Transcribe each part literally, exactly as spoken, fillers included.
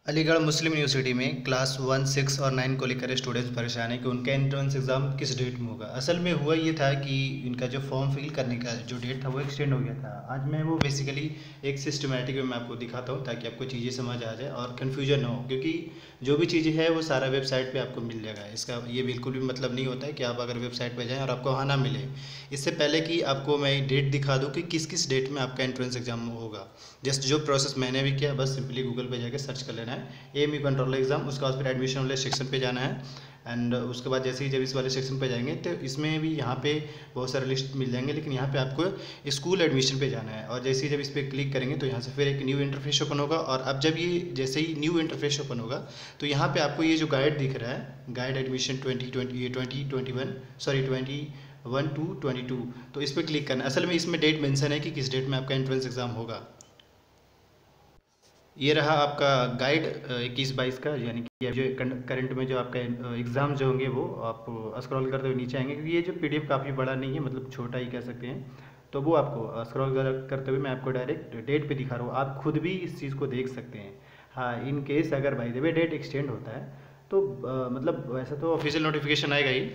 Aligarh Muslim University में class one six और nine को लेकर स्टूडेंट्स परेशान हैं कि उनका एंट्रेंस एग्ज़ाम किस डेट में होगा। असल में हुआ ये था कि इनका जो फॉर्म फिल करने का जो डेट था वो एक्सटेंड हो गया था। आज मैं वो बेसिकली एक सिस्टमेटिक में मैं आपको दिखाता हूँ ताकि आपको चीज़ें समझ आ जाए और कन्फ्यूजन ना हो, क्योंकि जो भी चीज़ें है वो सारा वेबसाइट पर आपको मिल जाएगा। इसका ये बिल्कुल भी मतलब नहीं होता है कि आप अगर वेबसाइट पर जाएँ और आपको वहाँ ना मिले। इससे पहले कि आपको मैं डेट दिखा दूँ कि किस किस डेट में आपका एंट्रेंस एग्ज़ाम होगा, जस्ट जो प्रोसेस मैंने भी किया, बस सिंपली गूगल पे जाकर सर्च कर लेना है एम यू कंट्रोल एग्ज़ाम। उसके बाद फिर एडमिशन वाले सेक्शन पे जाना है एंड उसके बाद जैसे ही जब इस वाले सेक्शन पे जाएंगे तो इसमें भी यहाँ पे बहुत सारे लिस्ट मिल जाएंगे, लेकिन यहाँ पे आपको स्कूल एडमिशन पे जाना है। और जैसे ही जब इस पर क्लिक करेंगे तो यहाँ से फिर एक न्यू इंटरफेस ओपन होगा। और अब जब ये जैसे ही न्यू इंटरफेस ओपन होगा तो यहाँ पे आपको ये जो गाइड दिख रहा है, guide admission twenty twenty twenty twenty one sorry twenty one to twenty two, तो इस पर क्लिक करना है। असल में इसमें डेट मेंशन है कि किस डेट में आपका एंट्रेंस एग्ज़ाम होगा। ये रहा आपका गाइड इक्कीस बाईस का, यानी कि जो करंट में जो आपका एग्ज़ाम जो होंगे वो आप स्क्रॉल करते हुए नीचे आएंगे, क्योंकि ये जो पीडीएफ काफ़ी बड़ा नहीं है, मतलब छोटा ही कह सकते हैं। तो वो आपको स्क्रॉल करते हुए मैं आपको डायरेक्ट डेट पे दिखा रहा हूँ, आप खुद भी इस चीज़ को देख सकते हैं। हाँ, इन केस अगर by the way date extend होता है तो आ, मतलब वैसा तो ऑफिशियल नोटिफिकेशन आएगा ही।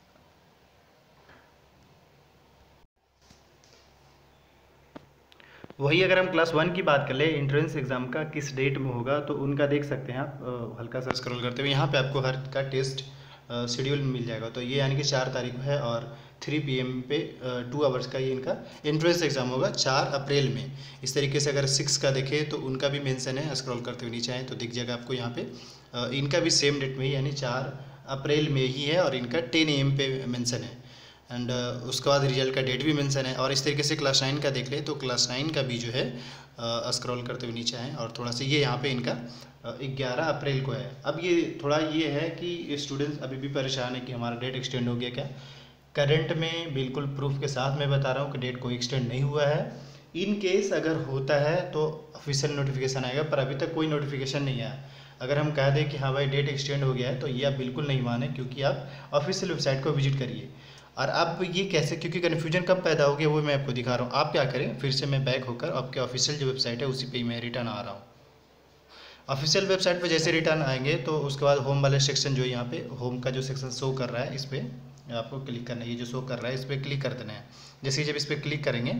वही अगर हम क्लास वन की बात कर ले एंट्रेंस एग्ज़ाम का किस डेट में होगा, तो उनका देख सकते हैं आप हल्का सा स्क्रॉल करते हुए। यहाँ पे आपको हर का टेस्ट शेड्यूल मिल जाएगा। तो ये यानी कि चार तारीख को है और थ्री पी एम पे टू आवर्स का ये इनका एंट्रेंस एग्ज़ाम होगा चार अप्रैल में। इस तरीके से अगर सिक्स का देखें तो उनका भी मेंशन है, स्क्रॉल करते हुए नीचे आए तो दिख जाएगा आपको यहाँ पे इनका भी सेम डेट में ही यानी चार अप्रैल में ही है और इनका टेन ए एम पे मेंशन है। एंड uh, उसके बाद रिजल्ट का डेट भी मेंशन है। और इस तरीके से क्लास नाइन का देख ले तो क्लास नाइन का भी जो है स्क्रॉल करते हुए नीचे आए और थोड़ा सा ये यहाँ पे इनका ग्यारह अप्रैल को है। अब ये थोड़ा ये है कि स्टूडेंट्स अभी भी परेशान है कि हमारा डेट एक्सटेंड हो गया क्या। करंट में बिल्कुल प्रूफ के साथ मैं बता रहा हूँ कि डेट कोई एक्सटेंड नहीं हुआ है। इन केस अगर होता है तो ऑफिशियल नोटिफिकेशन आएगा, पर अभी तक कोई नोटिफिकेशन नहीं आया। अगर हम कह दें कि हाँ भाई डेट एक्सटेंड हो गया है तो ये आप बिल्कुल नहीं माने, क्योंकि आप ऑफिशियल वेबसाइट को विजिट करिए। और अब ये कैसे, क्योंकि कन्फ्यूजन कब पैदा हो गया वो मैं आपको दिखा रहा हूँ। आप क्या करें, फिर से मैं बैक होकर आपके ऑफिशियल जो वेबसाइट है उसी पे मैं रिटर्न आ रहा हूँ। ऑफिशियल वेबसाइट पे जैसे रिटर्न आएंगे तो उसके बाद होम वाले सेक्शन जो यहाँ पे होम का जो सेक्शन शो कर रहा है इस पर आपको क्लिक करना है। ये जो शो कर रहा है इस पर क्लिक कर देना है। जैसे जब इस पर क्लिक करेंगे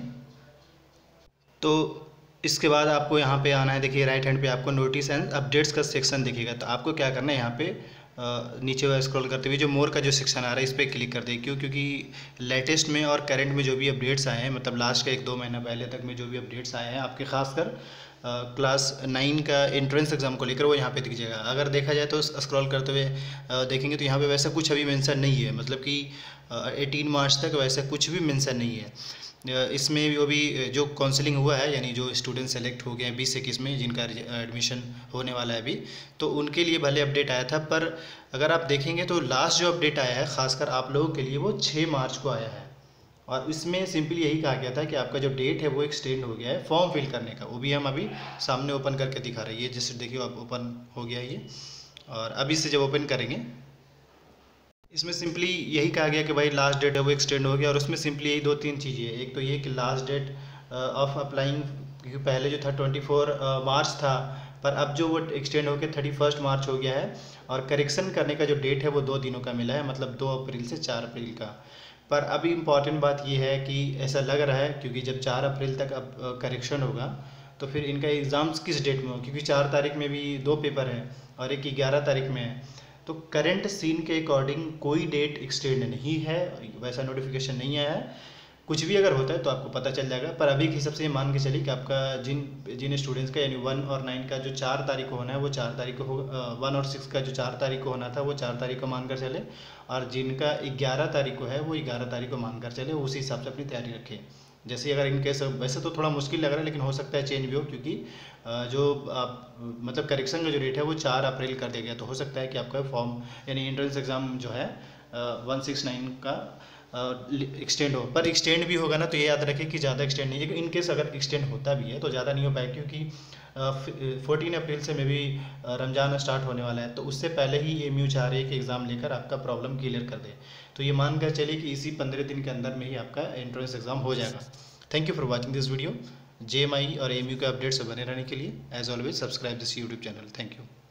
तो इसके बाद आपको यहाँ पे आना है। देखिए राइट हैंड पे आपको नोटिस एंड अपडेट्स का सेक्शन दिखेगा। तो आपको क्या करना है, यहाँ पे नीचे स्क्रॉल करते हुए जो मोर का जो सेक्शन आ रहा है इस पर क्लिक कर दें। क्यों, क्योंकि लेटेस्ट में और करंट में जो भी अपडेट्स आए हैं, मतलब लास्ट का एक दो महीना पहले तक में जो भी अपडेट्स आए हैं आपके खासकर क्लास नाइन का एंट्रेंस एग्ज़ाम को लेकर वो यहाँ पे दिख जाएगा। अगर देखा जाए तो स्क्रॉल करते हुए देखेंगे तो यहाँ पे वैसा कुछ अभी मेंशन नहीं है, मतलब कि एटीन मार्च तक वैसा कुछ भी मेंशन नहीं है। इसमें वो भी जो काउंसलिंग हुआ है, यानी जो स्टूडेंट सेलेक्ट हो गए हैं बीस इक्कीस में जिनका एडमिशन होने वाला है अभी, तो उनके लिए भले अपडेट आया था। पर अगर आप देखेंगे तो लास्ट जो अपडेट आया है खासकर आप लोगों के लिए वो छः मार्च को आया है। और इसमें सिंपली यही कहा गया था कि आपका जो डेट है वो एक्सटेंड हो गया है फॉर्म फिल करने का। वो भी हम अभी सामने ओपन करके दिखा रहे हैं। ये जैसे देखिए आप ओपन हो गया ये, और अभी से जब ओपन करेंगे इसमें सिंपली यही कहा गया कि भाई लास्ट डेट है वो एक्सटेंड हो गया। और उसमें सिंपली यही दो तीन चीज़ें हैं। एक तो ये कि लास्ट डेट ऑफ अप्लाइंग, क्योंकि पहले जो था ट्वेंटी फोर मार्च था, पर अब जो वो एक्सटेंड होकर थर्टी फर्स्ट मार्च हो गया है। और करेक्शन करने का जो डेट है वो दो दिनों का मिला है, मतलब दो अप्रैल से चार अप्रैल का। पर अभी इम्पॉर्टेंट बात ये है कि ऐसा लग रहा है क्योंकि जब चार अप्रैल तक अब करेक्शन होगा तो फिर इनका एग्ज़ाम्स किस डेट में हो, क्योंकि चार तारीख में भी दो पेपर हैं और एक ग्यारह तारीख में है। तो करंट सीन के अकॉर्डिंग कोई डेट एक्सटेंड नहीं है, वैसा नोटिफिकेशन नहीं आया है। कुछ भी अगर होता है तो आपको पता चल जाएगा। पर अभी के हिसाब से ये मान के चलिए कि आपका जिन जिन स्टूडेंट्स का यानी वन और नाइन का जो चार तारीख को होना है वो चार तारीख को हो, वन और सिक्स का जो चार तारीख को होना था वो चार तारीख को मानकर चले, और जिनका ग्यारह तारीख को है वो ग्यारह तारीख को मानकर चले। उसी हिसाब से अपनी तैयारी रखें। जैसे अगर इन केस, वैसे तो थोड़ा मुश्किल लग रहा है लेकिन हो सकता है चेंज भी हो, क्योंकि जो आप मतलब करेक्शन का जो डेट है वो चार अप्रैल कर दिया गया। तो हो सकता है कि आपका फॉर्म यानी एंट्रेंस एग्ज़ाम जो है वन सिक्स नाइन का एक्सटेंड हो। पर एक्सटेंड भी होगा ना तो ये याद रखें कि ज़्यादा एक्सटेंड नहीं है। इन केस अगर एक्सटेंड होता भी है तो ज़्यादा नहीं हो पाएगा, क्योंकि फोर्टीन अप्रैल से में भी रमज़ान स्टार्ट होने वाला है। तो उससे पहले ही एम यू चाह रही है कि एग्ज़ाम लेकर आपका प्रॉब्लम क्लियर कर दे। तो ये मान कर चलिए कि इसी पंद्रह दिन के अंदर में ही आपका एंट्रेंस एग्ज़ाम हो जाएगा। Thank you for watching this video. J M I और एम यू के अपडेट से बने रहने के लिए as always subscribe this YouTube channel. Thank you.